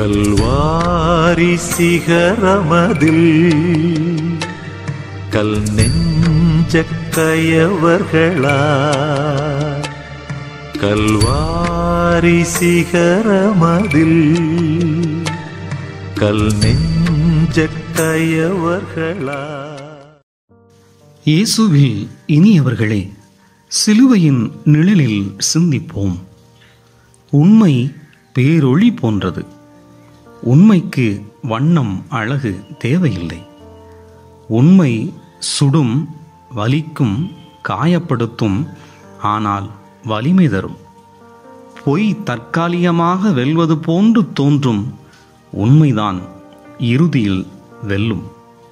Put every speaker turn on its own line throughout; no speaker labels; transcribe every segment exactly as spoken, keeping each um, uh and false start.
கல்வாரி சிகரமதில் கல் நெஞ்ச கயவர்களா, கல்வாரி சிகரமதில் கல் நெஞ்ச கயவர்களா.
இயேசுவில் இனியவர்களே, சிலுவையின் நிழலில் சிந்திப்போம். உண்மை பேரொளி போன்றது. உண்மைக்கு வண்ணம் அழகு தேவையில்லை. உண்மை சுடும், வலிக்கும், காயப்படுத்தும், ஆனால் வலிமை தரும். பொய் தற்காலிகமாக வெல்வது போன்று தோன்றும், உண்மைதான் இறுதியில் வெல்லும்.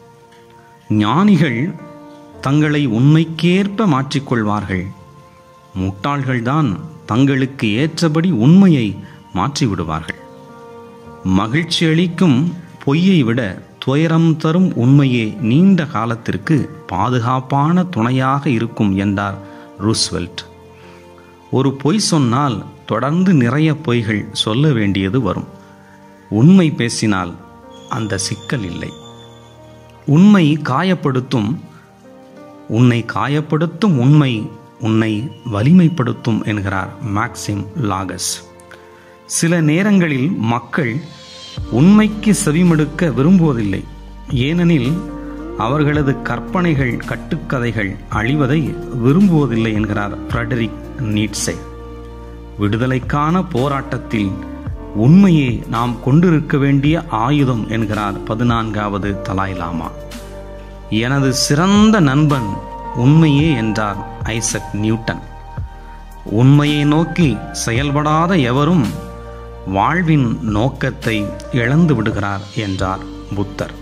ஞானிகள் தங்களை உண்மைக்கேற்ப மாற்றிக்கொள்வார்கள். முட்டாள்கள்தான் தங்களுக்கு ஏற்றபடி உண்மையை மாற்றிவிடுவார்கள். மகிழ்ச்சி அளிக்கும் பொய்யை விட துயரம் தரும் உண்மையே நீண்ட காலத்திற்கு பாதுகாப்பான துணையாக இருக்கும் என்றார் ரூஸ்வெல்ட். ஒரு பொய் சொன்னால் தொடர்ந்து நிறைய பொய்கள் சொல்ல வேண்டியது வரும். உண்மை பேசினால் அந்த சிக்கல் இல்லை. உண்மை காயப்படுத்தும். உன்னை காயப்படுத்தும் உண்மை உன்னை வலிமைப்படுத்தும் என்கிறார் மேக்சிம் லாகஸ். சில நேரங்களில் மக்கள் உண்மைக்கு செவிமடுக்க விரும்புவதில்லை. ஏனெனில் அவர்களது கற்பனைகள், கட்டுக்கதைகள் அழிவதை விரும்புவதில்லை என்கிறார் ஃப்ரெடரிக் நீட்சே. விடுதலைக்கான போராட்டத்தில் உண்மையே நாம் கொண்டிருக்க வேண்டிய ஆயுதம் என்கிறார் பதினான்காவது தலாய் லாமா. எனது சிறந்த நண்பன் உண்மையே என்றார் ஐசக் நியூட்டன். உண்மையை நோக்கி செயல்படாத எவரும் வாழ்வின் நோக்கத்தை இழந்து விடுகிறார் என்றார் புத்தர்.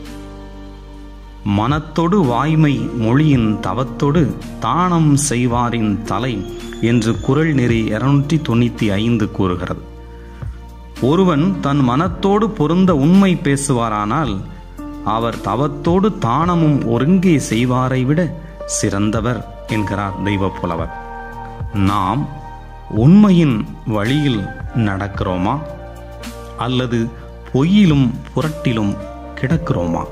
மனத்தொடு வாய்மை மொழியின் தவத்தொடு தானம் செய்வாரின் தலை என்று குறள் நெறி இருநூற்றி தொண்ணூற்றி ஐந்து கூறுகிறது. ஒருவன் தன் மனத்தோடு பொருந்த உண்மை பேசுவாரானால் அவர் தவத்தோடு தானமும் ஒருங்கே செய்வாரை விட சிறந்தவர் என்கிறார் தெய்வ புலவர். நாம் உண்மையின் வழியில் நடக்கிறோமா அல்லது பொய்யிலும் புரட்டிலும் கிடக்கிறோமா?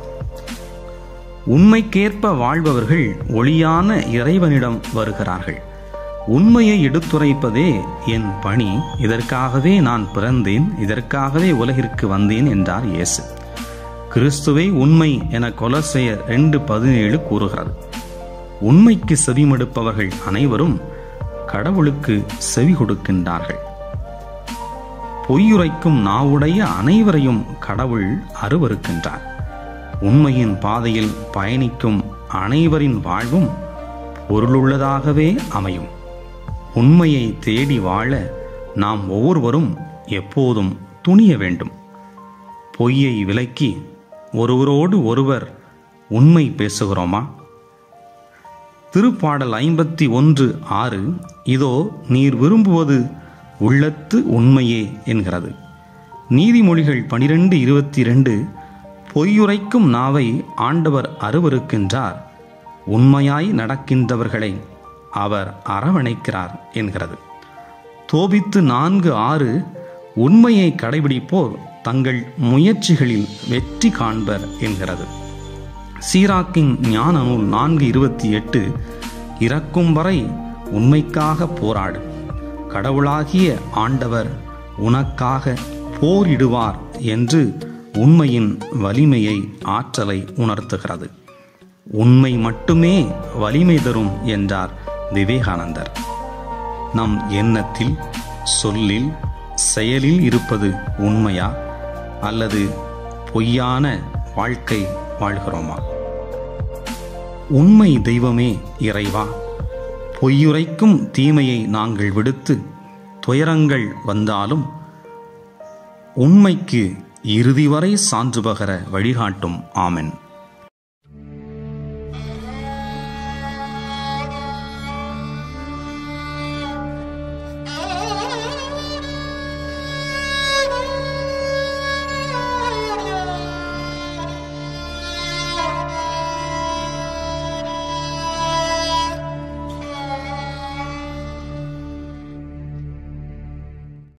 உண்மைக்கேற்ப வாழ்பவர்கள் ஒளியான இறைவனிடம் வருகிறார்கள். உண்மையை எடுத்துரைப்பதே என் பணி, இதற்காகவே நான் பிறந்தேன், இதற்காகவே உலகிற்கு வந்தேன் என்றார் இயேசு. கிறிஸ்துவை உண்மை என கொலோசையர் இரண்டு பதினேழு கூறுகிறது. உண்மைக்கு செவிமடுப்பவர்கள் அனைவரும் கடவுளுக்கு செவி கொடுக்கின்றார்கள். பொய்யுரைக்கும் நாவுடைய அனைவரையும் கடவுள் அருவருக்கின்றார். உண்மையின் பாதையில் பயணிக்கும் அனைவரின் வாழ்வும் பொருளுள்ளதாகவே அமையும். உண்மையை தேடி வாழ நாம் ஒவ்வொருவரும் எப்போதும் துணிய வேண்டும். பொய்யை விலக்கி ஒருவரோடு ஒருவர் உண்மை பேசுகிறோமா? திருப்பாடல் ஐம்பத்தி ஒன்று ஆறு இதோ நீர் விரும்புவது உள்ளத்து உண்மையே என்கிறது. நீதிமொழிகள் பனிரெண்டு இருபத்தி இரண்டு பொய்யுரைக்கும் நாவை ஆண்டவர் அருவருக்கின்றார், உண்மையாய் நடக்கின்றவர்களை அவர் அரவணைக்கிறார் என்கிறது. தோபித்து நான்கு ஆறு உண்மையை கடைபிடிப்போர் தங்கள் முயற்சிகளில் வெற்றி காண்பர் என்கிறது. சீராக்கின் ஞான நூல் நான்கு இருபத்தி எட்டு இறக்கும் வரை உண்மைக்காக போராடு, கடவுளாகிய ஆண்டவர் உனக்காக போரிடுவார் என்று உண்மையின் வலிமையை, ஆற்றலை உணர்த்துகிறது. உண்மை மட்டுமே வலிமை தரும் என்றார் விவேகானந்தர். நம் எண்ணத்தில், சொல்லில், செயலில் இருப்பது உண்மையா அல்லது பொய்யான வாழ்க்கை வாழ்கிறோமா? உண்மை தெய்வமே இறைவா, பொய்யுரைக்கும் தீமையை நாங்கள் விடுத்து துயரங்கள் வந்தாலும் உண்மைக்கு இறுதி வரை சான்று பகர வழிகாட்டும். ஆமென்.